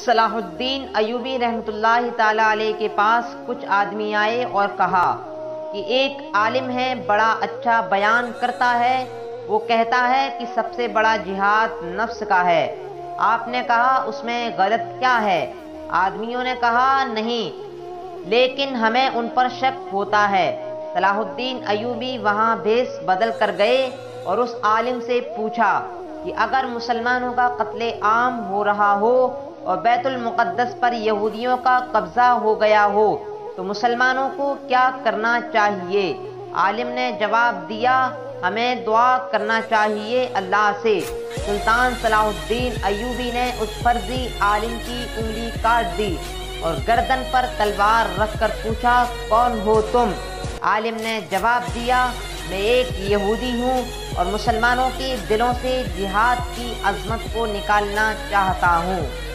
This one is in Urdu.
صلاح الدین ایوبی رحمۃ اللہ تعالیٰ علیہ کے پاس کچھ آدمی آئے اور کہا کہ ایک عالم ہے، بڑا اچھا بیان کرتا ہے، وہ کہتا ہے کہ سب سے بڑا جہاد نفس کا ہے۔ آپ نے کہا اس میں غلط کیا ہے؟ آدمیوں نے کہا نہیں، لیکن ہمیں ان پر شک ہوتا ہے۔ صلاح الدین ایوبی وہاں بھیس بدل کر گئے اور اس عالم سے پوچھا کہ اگر مسلمانوں کا قتل عام ہو رہا ہو اور بیت المقدس پر یہودیوں کا قبضہ ہو گیا ہو تو مسلمانوں کو کیا کرنا چاہیے؟ عالم نے جواب دیا، ہمیں دعا کرنا چاہیے اللہ سے۔ سلطان صلاح الدین ایوبی نے اس فرضی عالم کی انگلی کاٹ دی اور گردن پر تلوار رکھ کر پوچھا، کون ہو تم؟ عالم نے جواب دیا، میں ایک یہودی ہوں اور مسلمانوں کے دلوں سے جہاد کی عظمت کو نکالنا چاہتا ہوں۔